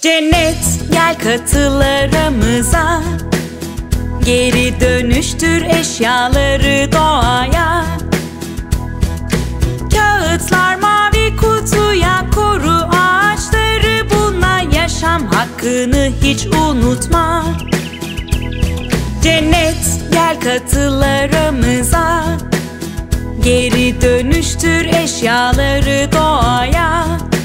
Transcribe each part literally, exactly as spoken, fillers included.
Cennet, gel katıl aramıza. Geri dönüştür eşyaları doğaya. Kağıtlar mavi kutuya, koru ağaçları, bununla yaşam hakkını hiç unutma. Cennet, gel katıl aramıza. Geri dönüştür eşyaları doğaya.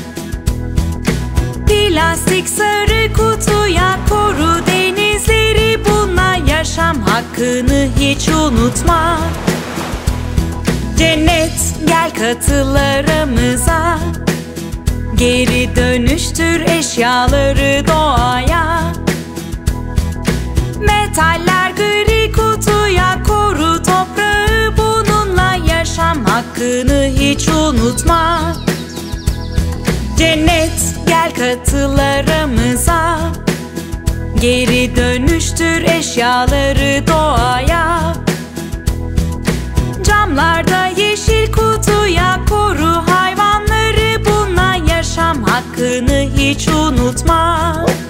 Plastik sarı kutuya, koru denizleri, bununla yaşam hakkını hiç unutma. Cennet, gel katıl aramıza. Geri dönüştür eşyaları doğaya. Metaller gri kutuya, koru toprağı, bununla yaşam hakkını hiç unutma. Cennet, gel katıl aramıza. Geri dönüştür eşyaları doğaya. Camlarda yeşil kutuya, koru hayvanları, bununla yaşam hakkını hiç unutma.